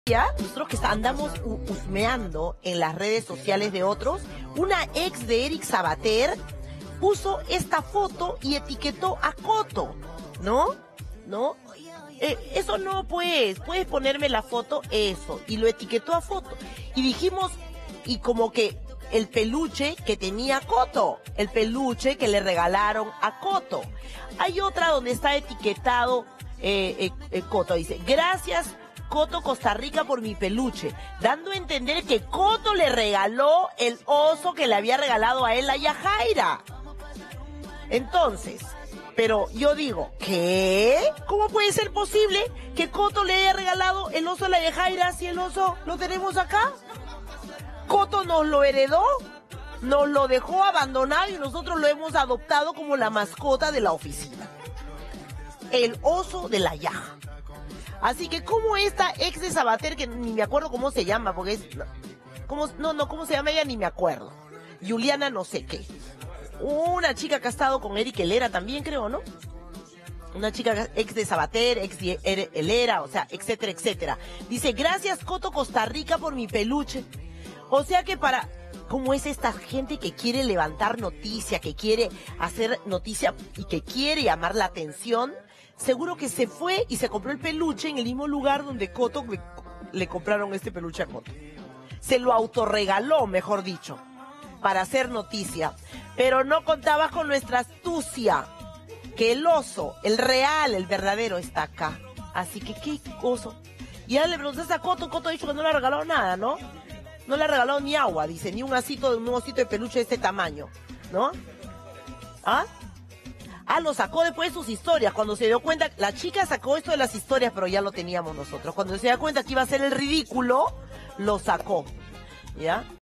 noticia, nosotros que andamos husmeando en las redes sociales de otros, una ex de Eric Sabater puso esta foto y etiquetó a Coto, ¿no? ¿No? Eso no, pues, puedes ponerme la foto, eso, y lo etiquetó a foto. Y dijimos, y como que el peluche que tenía Coto, el peluche que le regalaron a Coto. Hay otra donde está etiquetado Coto, dice, gracias Coto Costa Rica por mi peluche, dando a entender que Coto le regaló el oso que le había regalado a él la Yajaira. Entonces, pero yo digo, ¿qué? ¿Cómo puede ser posible que Coto le haya regalado el oso a la Yajaira si el oso lo tenemos acá? Coto nos lo heredó, nos lo dejó abandonado y nosotros lo hemos adoptado como la mascota de la oficina. El oso de la Yaja. Así que como esta ex de Sabater, que ni me acuerdo cómo se llama, porque es... ¿Cómo se llama ella? Ni me acuerdo. Juliana no sé qué. Una chica que ha estado con Eric Helera también, creo, ¿no? Una chica ex de Sabater, ex de Helera, o sea, etcétera, etcétera. Dice, gracias Coto Costa Rica por mi peluche. O sea que ¿cómo es esta gente que quiere levantar noticia, que quiere hacer noticia y que quiere llamar la atención? Seguro que se fue y se compró el peluche en el mismo lugar donde Coto le compraron este peluche a Coto. Se lo autorregaló, mejor dicho, para hacer noticia. Pero no contaba con nuestra astucia, que el oso, el real, el verdadero, está acá. Así que, ¿qué oso? Y ahora le preguntaste a Coto, Coto ha dicho que no le ha regalado nada, ¿no? No le ha regalado ni agua, dice, ni un osito de peluche de este tamaño, ¿no? ¿Ah? Lo sacó después de sus historias, cuando se dio cuenta, la chica sacó esto de las historias, pero ya lo teníamos nosotros. Cuando se dio cuenta que iba a ser el ridículo, lo sacó, ¿ya?